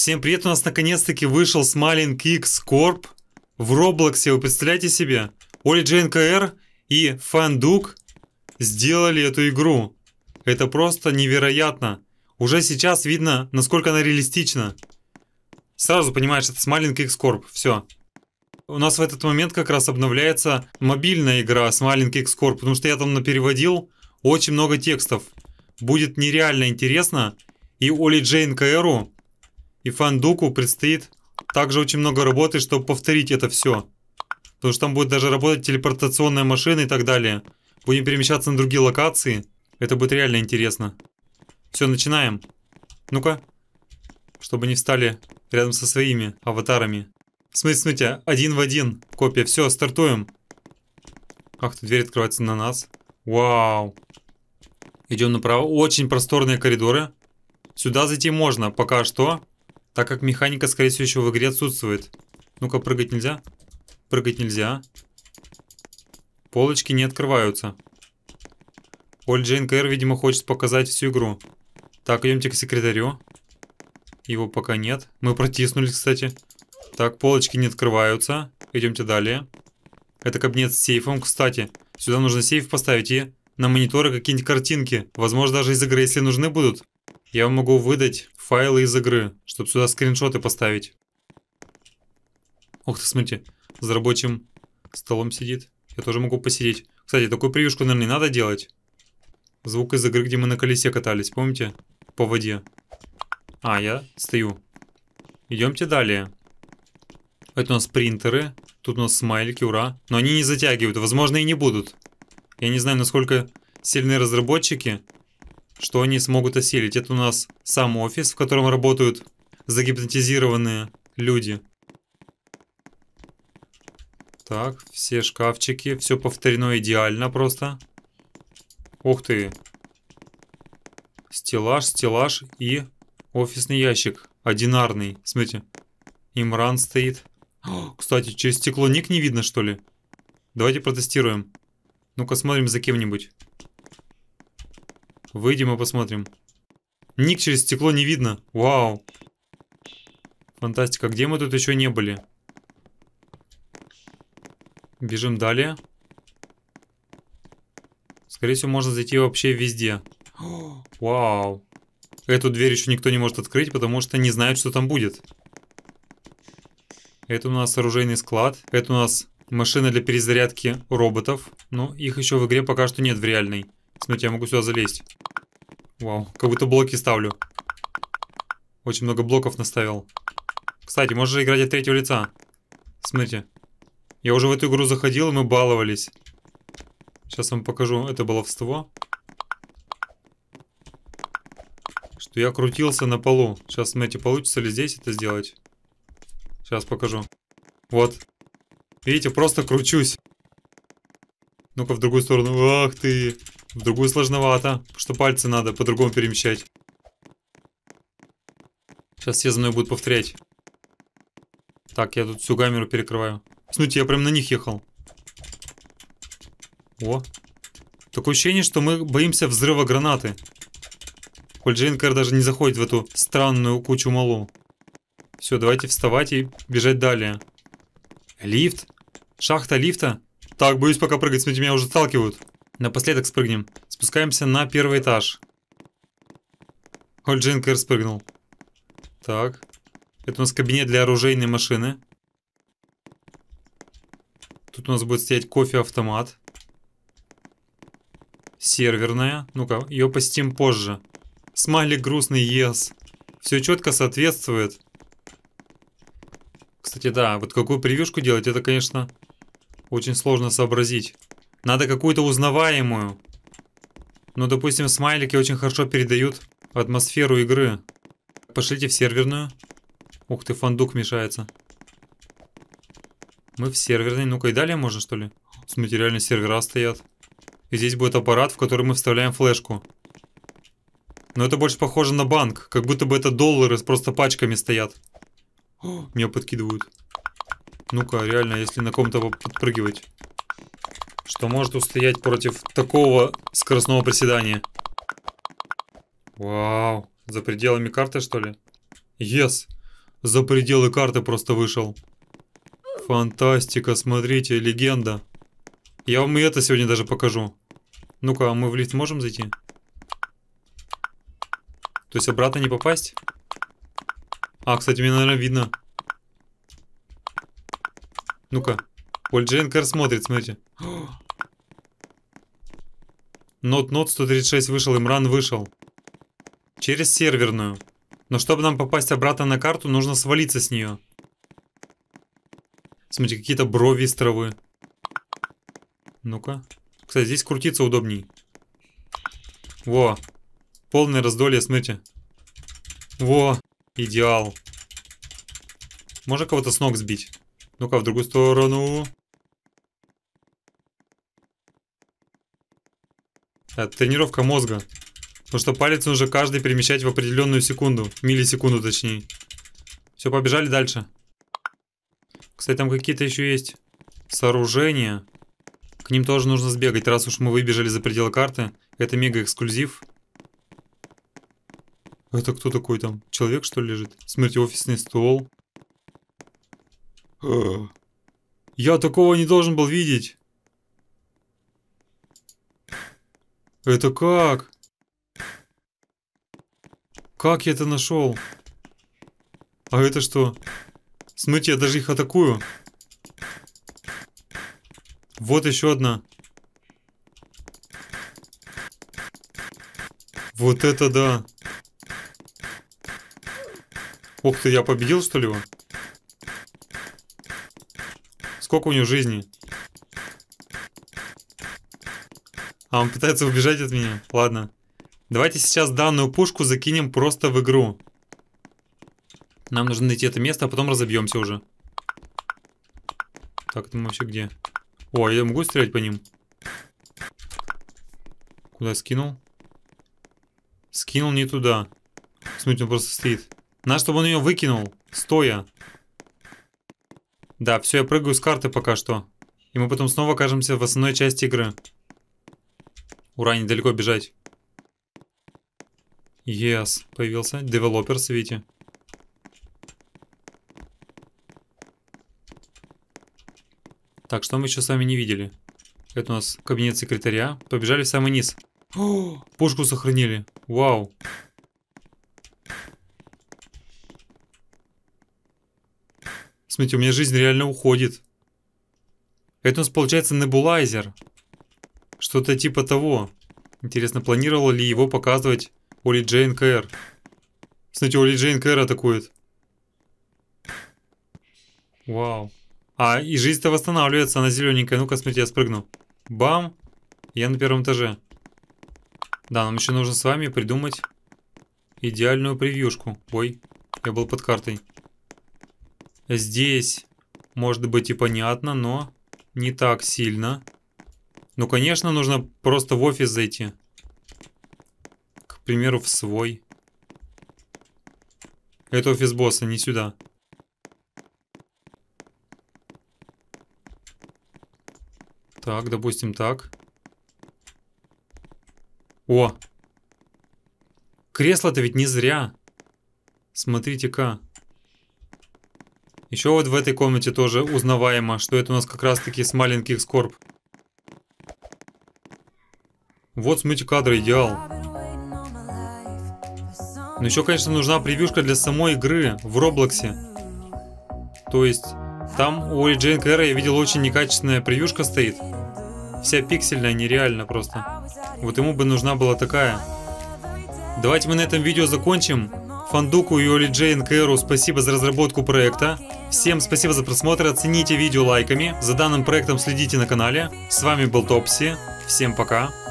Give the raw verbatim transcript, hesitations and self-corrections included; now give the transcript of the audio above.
Всем привет, у нас наконец-таки вышел Smiling Kicks Corp в Роблоксе, вы представляете себе? OliJaneKR и Fanduke сделали эту игру. Это просто невероятно. Уже сейчас видно, насколько она реалистична. Сразу понимаешь, это Smiling Kicks Corp, все. У нас в этот момент как раз обновляется мобильная игра Smiling Kicks Corp, потому что я там напереводил очень много текстов. Будет нереально интересно. И OliJaneKR и Фандуку предстоит также очень много работы, чтобы повторить это все. Потому что там будет даже работать телепортационная машина и так далее. Будем перемещаться на другие локации. Это будет реально интересно. Все, начинаем. Ну-ка. Чтобы не встали рядом со своими аватарами. Смотрите, смотрите, один в один копия. Все, стартуем. Ах, тут дверь открывается на нас. Вау. Идем направо. Очень просторные коридоры. Сюда зайти можно пока что. Так как механика, скорее всего, еще в игре отсутствует. Ну-ка, прыгать нельзя? Прыгать нельзя. Полочки не открываются. OliJaneKR, видимо, хочет показать всю игру. Так, идемте к секретарю. Его пока нет. Мы протиснулись, кстати. Так, полочки не открываются. Идемте далее. Это кабинет с сейфом, кстати. Сюда нужно сейф поставить и на мониторы какие-нибудь картинки. Возможно, даже из игры, если нужны будут. Я вам могу выдать файлы из игры, чтобы сюда скриншоты поставить. Ух ты, смотрите, за рабочим столом сидит. Я тоже могу посидеть. Кстати, такую превьюшку, наверное, не надо делать. Звук из игры, где мы на колесе катались, помните? По воде. А, я стою. Идемте далее. Это у нас принтеры. Тут у нас смайлики, ура. Но они не затягивают, возможно, и не будут. Я не знаю, насколько сильны разработчики, что они смогут осилить. Это у нас сам офис, в котором работают загипнотизированные люди. Так, все шкафчики. Все повторено идеально просто. Ух ты. Стеллаж, стеллаж и офисный ящик. Одинарный. Смотрите. Имран стоит. О, кстати, через стекло ник не видно, что ли? Давайте протестируем. Ну-ка, смотрим за кем-нибудь. Выйдем и посмотрим. Ник через стекло не видно. Вау. Фантастика. Где мы тут еще не были? Бежим далее. Скорее всего, можно зайти вообще везде. Вау. Эту дверь еще никто не может открыть, потому что не знают, что там будет. Это у нас оружейный склад. Это у нас машина для перезарядки роботов. Но их еще в игре пока что нет в реальной. Смотрите, я могу сюда залезть. Вау, как будто блоки ставлю. Очень много блоков наставил. Кстати, можно же играть от третьего лица. Смотрите. Я уже в эту игру заходил, и мы баловались. Сейчас вам покажу это баловство. Что я крутился на полу. Сейчас, смотрите, получится ли здесь это сделать. Сейчас покажу. Вот. Видите, просто кручусь. Ну-ка в другую сторону. Ах ты. В другую сложновато, потому что пальцы надо по-другому перемещать. Сейчас все за мной будут повторять. Так, я тут всю камеру перекрываю. Смотрите, я прям на них ехал. О. Такое ощущение, что мы боимся взрыва гранаты. OliJaneKR даже не заходит в эту странную кучу малу. Все, давайте вставать и бежать далее. Лифт? Шахта лифта? Так, боюсь пока прыгать, смотрите, меня уже сталкивают. Напоследок спрыгнем. Спускаемся на первый этаж. OliJaneKR спрыгнул. Так. Это у нас кабинет для оружейной машины. Тут у нас будет стоять кофе-автомат. Серверная. Ну-ка, ее посетим позже. Смайлик грустный, yes. Все четко соответствует. Кстати, да, вот какую превьюшку делать, это, конечно, очень сложно сообразить. Надо какую-то узнаваемую. Ну, допустим, смайлики очень хорошо передают атмосферу игры. Пошлите в серверную. Ух ты, Фандук мешается. Мы в серверной. Ну-ка, и далее можно, что ли? Смотрите, реально сервера стоят. И здесь будет аппарат, в который мы вставляем флешку. Но это больше похоже на банк. Как будто бы это доллары просто пачками стоят. О, меня подкидывают. Ну-ка, реально, если на ком-то подпрыгивать. Что может устоять против такого скоростного приседания? Вау. За пределами карты, что ли? Yes. За пределы карты просто вышел. Фантастика, смотрите, легенда. Я вам и это сегодня даже покажу. Ну-ка, а мы в лифт можем зайти? То есть обратно не попасть? А, кстати, мне, наверное, видно. Ну-ка. Оли Джейн Кэр смотрит, смотрите. Нот-нот сто тридцать шесть вышел, Имран вышел. Через серверную. Но чтобы нам попасть обратно на карту, нужно свалиться с нее. Смотрите, какие-то брови из травы. Ну-ка. Кстати, здесь крутиться удобней. Во. Полное раздолье, смотрите. Во. Идеал. Можно кого-то с ног сбить? Ну-ка, в другую сторону. Это тренировка мозга. Потому что палец нужно каждый перемещать в определенную секунду. Миллисекунду, точнее. Все, побежали дальше. Кстати, там какие-то еще есть сооружения. К ним тоже нужно сбегать, раз уж мы выбежали за пределы карты. Это мега эксклюзив. Это кто такой там? Человек, что ли, лежит? Смотрите, офисный стол. Я такого не должен был видеть. Это как? Как я это нашел? А это что? Смотрите, я даже их атакую. Вот еще одна. Вот это да. Ох ты, я победил, что ли, его? Сколько у него жизни? А, он пытается убежать от меня. Ладно. Давайте сейчас данную пушку закинем просто в игру. Нам нужно найти это место, а потом разобьемся уже. Так, это мы вообще где? О, я могу стрелять по ним? Куда скинул? Скинул не туда. Смотрите, он просто стоит. Надо, чтобы он ее выкинул. Стоя. Да, все, я прыгаю с карты пока что. И мы потом снова окажемся в основной части игры. Ура, недалеко бежать. Yes, появился. Developers, видите. Так, что мы еще с вами не видели? Это у нас кабинет секретаря. Побежали в самый низ. О, пушку сохранили. Вау. Смотрите, у меня жизнь реально уходит. Это у нас получается небулайзер. Что-то типа того. Интересно, планировала ли его показывать Оли Джейн Кэр? Смотрите, Оли Джейн Кэр атакует. Вау. А, и жизнь-то восстанавливается, она зелененькая. Ну-ка, смотрите, я спрыгну. Бам! Я на первом этаже. Да, нам еще нужно с вами придумать идеальную превьюшку. Ой, я был под картой. Здесь может быть и понятно, но не так сильно. Ну, конечно, нужно просто в офис зайти. К примеру, в свой. Это офис босса, не сюда. Так, допустим, так. О! Кресло-то ведь не зря. Смотрите-ка. Еще вот в этой комнате тоже узнаваемо, что это у нас как раз-таки с маленьких скорб. Вот, смотрите, кадры, идеал. Но еще, конечно, нужна превьюшка для самой игры в Роблоксе. То есть, там у Оли Джейн Кэра я видел очень некачественная превьюшка стоит. Вся пиксельная, нереально просто. Вот ему бы нужна была такая. Давайте мы на этом видео закончим. Фандуку и Оли Джейн Кэру спасибо за разработку проекта. Всем спасибо за просмотр, оцените видео лайками. За данным проектом следите на канале. С вами был Топси. Всем пока.